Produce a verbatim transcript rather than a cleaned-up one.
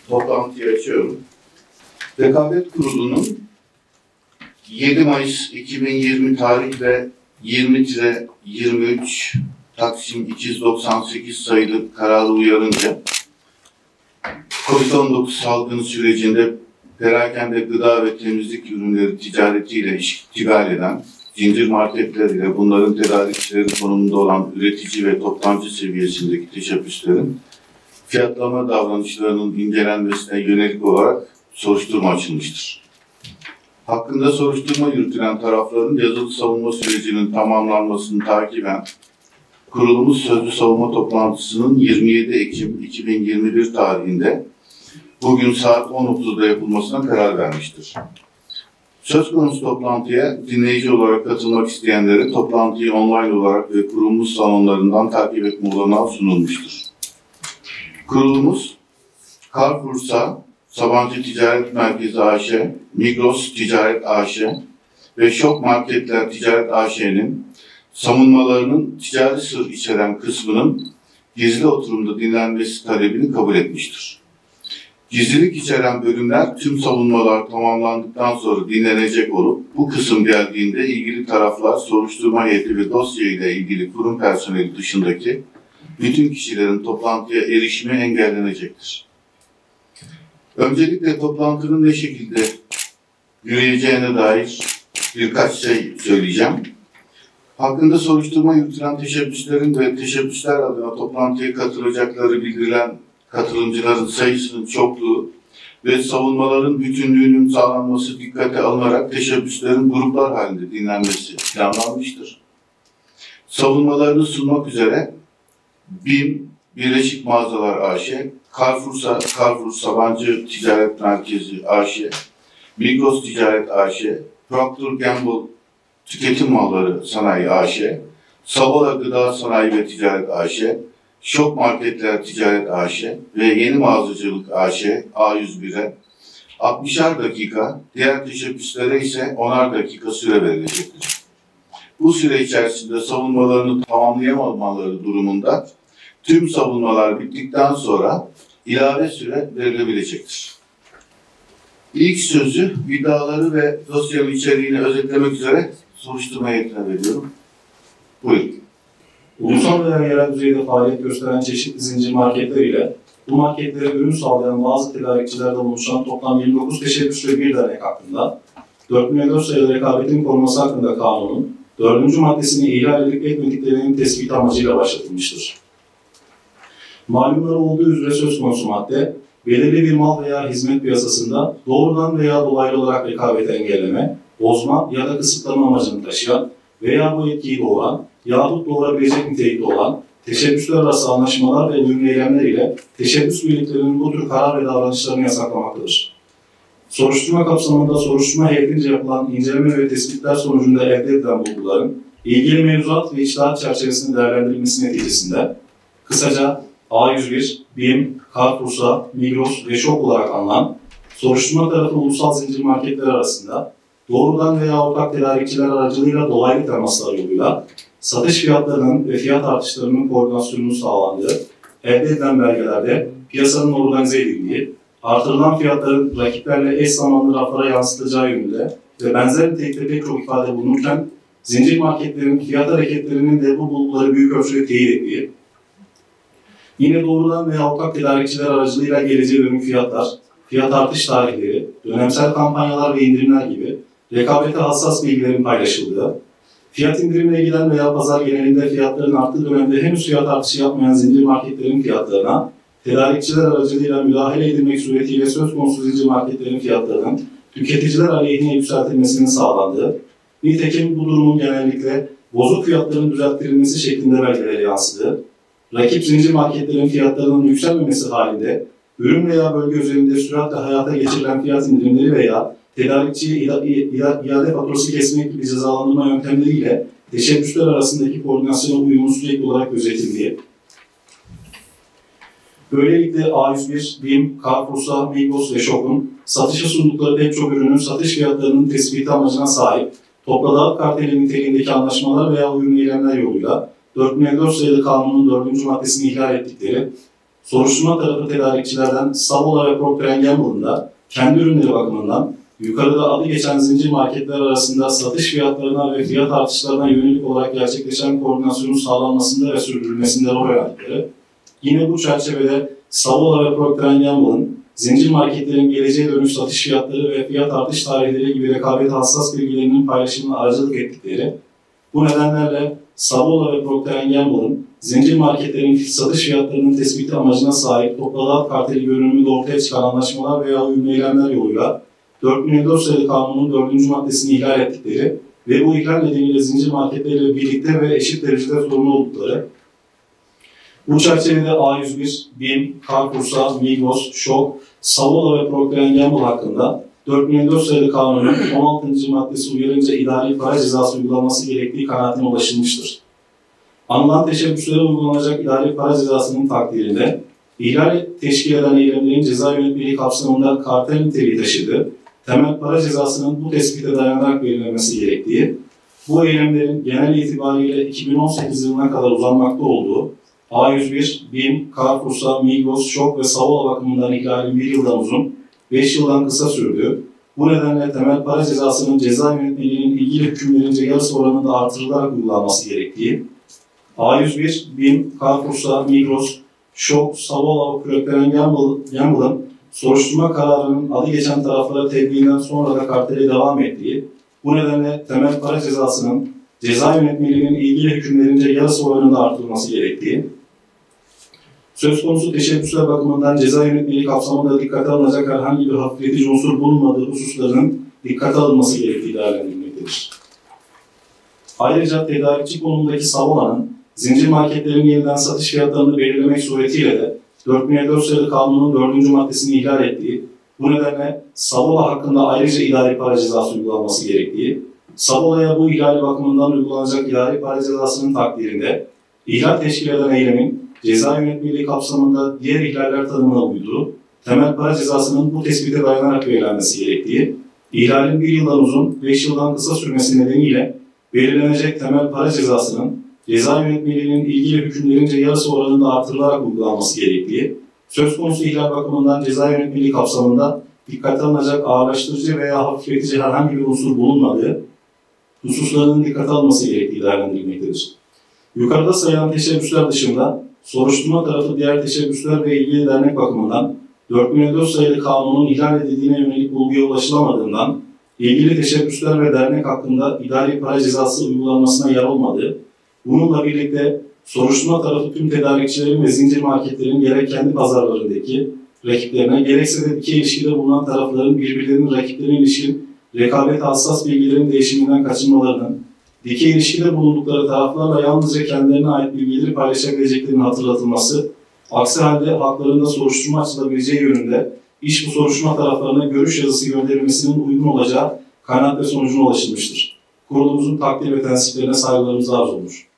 Toplantıyı açıyorum. Rekabet Kurulu'nun yedi Mayıs iki bin yirmi tarih ve yirmi yirmi üç Taksim iki yüz doksan sekiz sayılı kararı uyarınca kovid on dokuz salgını sürecinde perakende gıda ve temizlik ürünleri ticaretiyle iştigal eden zincir marketler ile bunların tedarikçileri konumunda olan üretici ve toptancı seviyesindeki teşebbüslerin fiyatlama davranışlarının incelenmesine yönelik olarak soruşturma açılmıştır. Hakkında soruşturma yürütülen tarafların yazılı savunma sürecinin tamamlanmasını takiben kurulumuz sözlü savunma toplantısının yirmi yedi Ekim iki bin yirmi bir tarihinde bugün saat on otuzda yapılmasına karar vermiştir. Söz konusu toplantıya dinleyici olarak katılmak isteyenlere toplantıyı online olarak ve kurulumuz salonlarından takip etme olanağı sunulmuştur. Kurulumuz Carrefour'sa Sabancı Ticaret Merkezi A Ş, Migros Ticaret A Ş ve Şok Marketler Ticaret A Ş'nin savunmalarının ticari sır içeren kısmının gizli oturumda dinlenmesi talebini kabul etmiştir. Gizlilik içeren bölümler tüm savunmalar tamamlandıktan sonra dinlenecek olup bu kısım geldiğinde ilgili taraflar soruşturma heyeti ve dosya ile ilgili kurum personeli dışındaki bütün kişilerin toplantıya erişimi engellenecektir. Öncelikle toplantının ne şekilde yürüyeceğine dair birkaç şey söyleyeceğim. Hakkında soruşturma yürütülen teşebbüslerin ve teşebbüsler adına toplantıya katılacakları bildirilen katılımcıların sayısının çokluğu ve savunmaların bütünlüğünün sağlanması dikkate alınarak teşebbüslerin gruplar halinde dinlenmesi planlanmıştır. Savunmalarını sunmak üzere BİM Birleşik Mağazalar A Ş, Carrefour'sa Carrefour Sabancı Ticaret Merkezi A Ş, Migros Ticaret A Ş, Procter Gamble Tüketim Malları Sanayi A Ş, Savola Gıda Sanayi ve Ticaret A Ş, Şok Marketler Ticaret A Ş ve Yeni Mağazacılık A Ş A yüz bir'e altmışar dakika, diğer teşebbüslere ise onar dakika süre verilecektir. Bu süre içerisinde savunmalarını tamamlayamamaları durumunda tüm savunmalar bittikten sonra ilave süre verilebilecektir. İlk sözü, iddiaları ve dosyanın içeriğini özetlemek üzere soruşturma heyetine veriyorum. Buyurun. Ulusal veya yerel düzeyde faaliyet gösteren çeşitli zincir marketler ile bu marketlere ürün sağlayan bazı tedarikçilerden oluşan toplam yirmi dokuz teşebbüs ve bir dernek hakkında dört bin dört sayılı rekabetin korunması hakkında kanunun dördüncü maddesini ihlal edip etmediklerinin tespit amacıyla başlatılmıştır. Malumları olduğu üzere söz konusu madde, belirli bir mal veya hizmet piyasasında doğrudan veya dolaylı olarak rekabeti engelleme, bozma ya da kısıtlama amacını taşıyan veya bu etkiyi doğuran yahut doğurabilecek nitelikte olan teşebbüsler arası anlaşmalar ve ürün eylemler ile teşebbüs birliklerinin bu tür karar ve davranışlarını yasaklamaktadır. Soruşturma kapsamında soruşturma heyetince yapılan inceleme ve tespitler sonucunda elde edilen bulguların ilgili mevzuat ve içtihat çerçevesinde değerlendirilmesi neticesinde kısaca A yüz bir, BİM, Carrefour'sa, Migros ve Şok olarak anılan soruşturma tarafı ulusal zincir marketler arasında doğrudan veya ortak tedarikçiler aracılığıyla dolaylı temaslar yoluyla satış fiyatlarının ve fiyat artışlarının koordinasyonunun sağlandığı, elde edilen belgelerde piyasanın organize edildiği, artırılan fiyatların rakiplerle eş zamanlı raflara yansıtacağı yönünde ve benzer nitelikte pek çok ifade bulunurken, zincir marketlerin fiyat hareketlerinin de bu bulguları büyük ölçüde teyit ettiği, yine doğrudan veya ortak tedarikçiler aracılığıyla geleceğe dönük fiyatlar, fiyat artış tarihleri, dönemsel kampanyalar ve indirimler gibi rekabete hassas bilgilerin paylaşıldığı, fiyat indirimine giden veya pazar genelinde fiyatların arttığı dönemde henüz fiyat artışı yapmayan zincir marketlerin fiyatlarına tedarikçiler aracılığıyla müdahale edilmek suretiyle söz konusu zincir marketlerin fiyatlarının tüketiciler aleyhine yükseltilmesinin sağlandığı, nitekim bu durumun genellikle bozuk fiyatların düzelttirilmesi şeklinde belgelere yansıdığı, rakip zincir marketlerin fiyatlarının yükselmemesi halinde ürün veya bölge üzerinde süratle hayata geçirilen fiyat indirimleri veya tedarikçiye iade faturası kesmek gibi cezalandırma yöntemleriyle teşebbüsler arasındaki koordinasyona uyumun sürekli olarak gözetildiği, böylelikle A yüz bir, BİM, Carrefour'sa, Migros ve Şok'un satışa sundukları pek çok ürünün satış fiyatlarının tespiti amacına sahip topladığı karteli niteliğindeki anlaşmalar veya uyum eylemler yoluyla dört bin dört sayılı kanunun dördüncü maddesini ihlal ettikleri, soruşturma tarafı tedarikçilerden Savola ve Procter and Gamble'ın da kendi ürünleri bakımından yukarıda adı geçen zincir marketler arasında satış fiyatlarına ve fiyat artışlarına yönelik olarak gerçekleşen koordinasyonun sağlanmasında ve sürdürülmesinde rol verdikleri, yine bu çerçevede Savola ve Procter and Gamble'ın zincir marketlerin geleceğe dönük satış fiyatları ve fiyat artış tarihleri gibi rekabet hassas bilgilerinin paylaşımına aracılık ettikleri, bu nedenlerle Savola ve Procter and Gamble'ın zincir marketlerin satış fiyatlarının tespiti amacına sahip topladığı alt karteli görünümünde ortaya çıkan anlaşmalar veya uyum eylemler yoluyla dört bin elli dört sayılı kanunun dördüncü maddesini ihlal ettikleri ve bu ihlal nedeniyle zincir marketleriyle birlikte ve eşit derecede sorumlu oldukları, bu çerçevede A yüz bir, BİM, Carrefour'sa, Migros, Şok, Savola ve Procter and Gamble hakkında dört bin elli dört sayılı kanunun on altıncı maddesi uyarınca idari para cezası uygulanması gerektiği kanaatine ulaşılmıştır. Anılan teşebbüslere uygulanacak idari para cezasının takdirinde, ihlal teşkil eden eylemlerin ceza yönetmeliği kapsamında kartel niteliği taşıdığı, temel para cezasının bu tespite dayanarak belirlenmesi gerektiği, bu eylemlerin genel itibariyle iki bin on sekiz yılına kadar uzanmakta olduğu, A yüz bir, BİM, Carrefour'sa, Migros, Şok ve Savola bakımından ihlalin bir yıldan uzun, beş yıldan kısa sürdüğü, bu nedenle temel para cezasının ceza yönetmeliğinin ilgili hükümlerince yarısı oranında artırılarak uygulanması gerektiği, A yüz bir, BİM, Carrefour'sa, Migros, Şok, Savola ve Procter and Gamble'ın soruşturma kararının adı geçen taraflara tebliğinden sonra da kartele devam ettiği, bu nedenle temel para cezasının ceza yönetmeliğinin ilgili hükümlerince yarısı oranında artırılması gerektiği, söz konusu teşebbüsler bakımından ceza yönetmeliği kapsamında dikkate alınacak herhangi bir hafifletici unsur bulunmadığı hususlarının dikkate alınması gerektiği değerlendirilmektedir. Ayrıca tedarikçi konumundaki Savola'nın zincir marketlerin yeniden satış fiyatlarını belirlemek suretiyle de dört bin elli dört sayılı kanunun dördüncü maddesini ihlal ettiği, bu nedenle Savola hakkında ayrıca idari para cezası uygulanması gerektiği, Savola'ya bu ihlali bakımından uygulanacak idari para cezasının takdirinde, ihlal teşkil eden eylemin ceza yönetmeliği kapsamında diğer ihlaller tanımına uyduğu, temel para cezasının bu tespite dayanarak belirlenmesi gerektiği, ihlalin bir yıldan uzun, beş yıldan kısa sürmesi nedeniyle belirlenecek temel para cezasının ceza yönetmeliğinin ilgili hükümlerince yarısı oranında artırılarak uygulanması gerektiği, söz konusu ihlal bakımından ceza yönetmeliği kapsamında dikkate alınacak ağırlaştırıcı veya hafifletici herhangi bir unsur bulunmadığı hususlarının dikkate alınması gerektiği değerlendirilmektedir. Yukarıda sayılan teşebbüsler dışında soruşturma tarafı diğer teşebbüsler ve ilgili dernek bakımından dört bin elli dört sayılı kanunun ihlal edildiğine yönelik bulguya ulaşılamadığından ilgili teşebbüsler ve dernek hakkında idari para cezası uygulanmasına yer olmadığı, bununla birlikte soruşturma tarafı tüm tedarikçilerin ve zincir marketlerin gerek kendi pazarlarındaki rakiplerine gerekse de dikey ilişkide bulunan tarafların birbirlerinin rakiplerine ilişkin rekabet hassas bilgilerin değişiminden kaçınmalarının, dikey ilişkide bulundukları taraflarla yalnızca kendilerine ait bilgileri paylaşabileceklerinin hatırlatılması, aksi halde haklarında soruşturma açılabileceği yönünde iş bu soruşturma taraflarına görüş yazısı gönderilmesinin uygun olacağı kanaat ve sonucuna ulaşılmıştır. Kurulumuzun takdir ve tensiplerine saygılarımızı arz olunur.